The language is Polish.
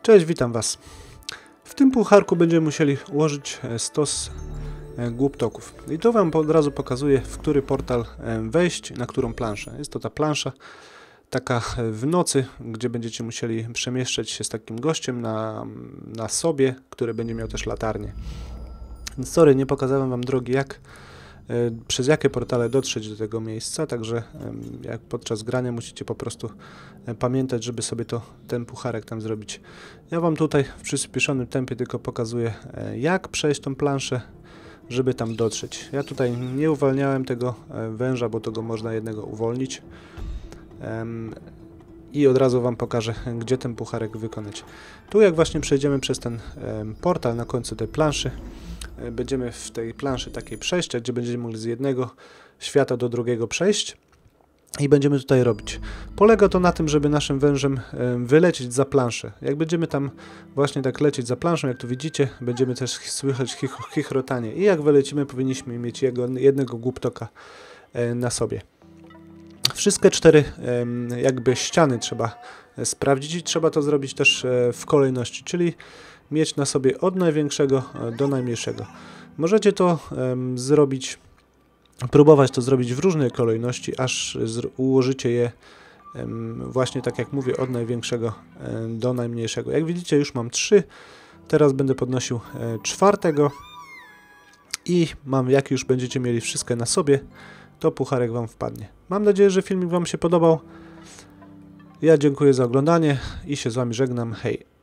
Cześć, witam Was. W tym pucharku będziemy musieli ułożyć stos głuptoków. I to Wam od razu pokazuję, w który portal wejść, na którą planszę. Jest to ta plansza taka w nocy, gdzie będziecie musieli przemieszczać się z takim gościem na sobie, który będzie miał też latarnię. Sorry, nie pokazałem Wam drogi, przez jakie portale dotrzeć do tego miejsca, także jak podczas grania musicie po prostu pamiętać, żeby sobie ten pucharek tam zrobić. Ja Wam tutaj w przyspieszonym tempie tylko pokazuję, jak przejść tą planszę, żeby tam dotrzeć. Ja tutaj nie uwalniałem tego węża, bo tego można jednego uwolnić. I od razu Wam pokażę, gdzie ten pucharek wykonać. Tu jak właśnie przejdziemy przez ten portal na końcu tej planszy, będziemy w tej planszy takiej przejścia, gdzie będziemy mogli z jednego świata do drugiego przejść i będziemy tutaj robić. Polega to na tym, żeby naszym wężem wylecieć za planszę. Jak będziemy tam właśnie tak lecieć za planszą, jak tu widzicie, będziemy też słychać chichrotanie i jak wylecimy, powinniśmy mieć jednego głuptoka na sobie. Wszystkie cztery jakby ściany trzeba sprawdzić i trzeba to zrobić też w kolejności, czyli mieć na sobie od największego do najmniejszego. Możecie to próbować to zrobić w różnej kolejności, aż ułożycie je właśnie tak jak mówię, od największego do najmniejszego. Jak widzicie, już mam 3, teraz będę podnosił 4 i jak już będziecie mieli wszystkie na sobie, to pucharek Wam wpadnie. Mam nadzieję, że filmik Wam się podobał. Ja dziękuję za oglądanie i się z Wami żegnam. Hej!